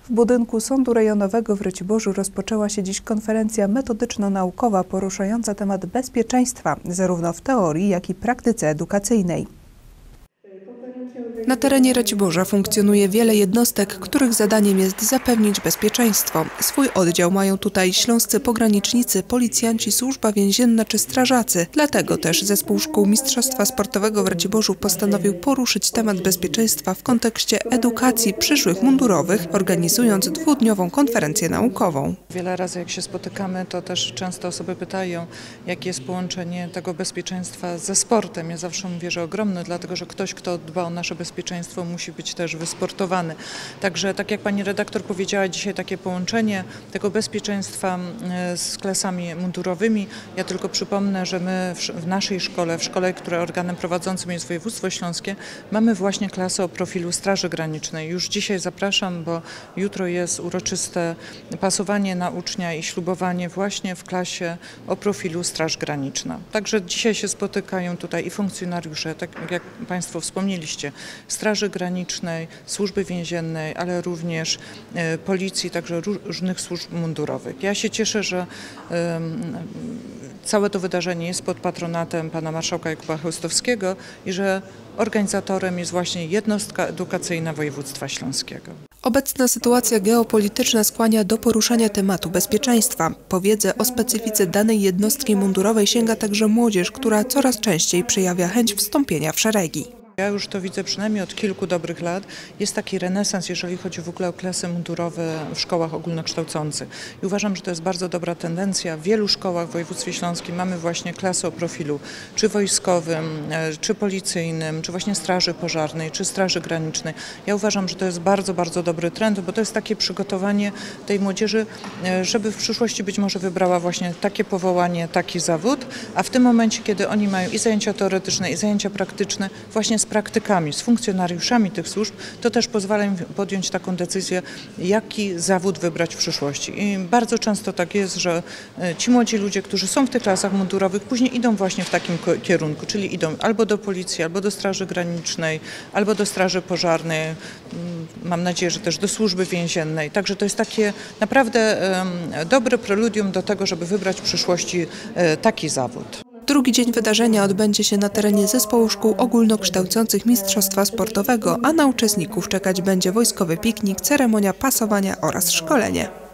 W budynku Sądu Rejonowego w Raciborzu rozpoczęła się dziś konferencja metodyczno-naukowa poruszająca temat bezpieczeństwa, zarówno w teorii, jak i praktyce edukacyjnej. Na terenie Raciborza funkcjonuje wiele jednostek, których zadaniem jest zapewnić bezpieczeństwo. Swój oddział mają tutaj śląscy pogranicznicy, policjanci, służba więzienna czy strażacy. Dlatego też Zespół Szkół Mistrzostwa Sportowego w Raciborzu postanowił poruszyć temat bezpieczeństwa w kontekście edukacji przyszłych mundurowych, organizując dwudniową konferencję naukową. Wiele razy jak się spotykamy, to też często osoby pytają, jakie jest połączenie tego bezpieczeństwa ze sportem. Ja zawsze mówię, że ogromne, dlatego że ktoś, kto dba o nasze bezpieczeństwo, musi być też wysportowany. Także tak jak pani redaktor powiedziała, dzisiaj takie połączenie tego bezpieczeństwa z klasami mundurowymi. Ja tylko przypomnę, że my w naszej szkole, w szkole, która organem prowadzącym jest województwo śląskie, mamy właśnie klasę o profilu Straży Granicznej. Już dzisiaj zapraszam, bo jutro jest uroczyste pasowanie na ucznia i ślubowanie właśnie w klasie o profilu Straż Graniczna. Także dzisiaj się spotykają tutaj i funkcjonariusze, tak jak państwo wspomnieliście, Straży Granicznej, Służby Więziennej, ale również Policji, także różnych służb mundurowych. Ja się cieszę, że całe to wydarzenie jest pod patronatem pana marszałka Jakuba Chełstowskiego i że organizatorem jest właśnie jednostka edukacyjna województwa śląskiego. Obecna sytuacja geopolityczna skłania do poruszania tematu bezpieczeństwa. Po wiedzę o specyfice danej jednostki mundurowej sięga także młodzież, która coraz częściej przejawia chęć wstąpienia w szeregi. Ja już to widzę przynajmniej od kilku dobrych lat. Jest taki renesans, jeżeli chodzi w ogóle o klasy mundurowe w szkołach ogólnokształcących. I uważam, że to jest bardzo dobra tendencja. W wielu szkołach w województwie śląskim mamy właśnie klasy o profilu czy wojskowym, czy policyjnym, czy właśnie straży pożarnej, czy straży granicznej. Ja uważam, że to jest bardzo, bardzo dobry trend, bo to jest takie przygotowanie tej młodzieży, żeby w przyszłości być może wybrała właśnie takie powołanie, taki zawód, a w tym momencie, kiedy oni mają i zajęcia teoretyczne, i zajęcia praktyczne, właśnie z praktykami, z funkcjonariuszami tych służb, to też pozwala im podjąć taką decyzję, jaki zawód wybrać w przyszłości. I bardzo często tak jest, że ci młodzi ludzie, którzy są w tych klasach mundurowych, później idą właśnie w takim kierunku, czyli idą albo do policji, albo do Straży Granicznej, albo do Straży Pożarnej, mam nadzieję, że też do Służby Więziennej. Także to jest takie naprawdę dobre preludium do tego, żeby wybrać w przyszłości taki zawód. Drugi dzień wydarzenia odbędzie się na terenie Zespołu Szkół Ogólnokształcących Mistrzostwa Sportowego, a na uczestników czekać będzie wojskowy piknik, ceremonia pasowania oraz szkolenie.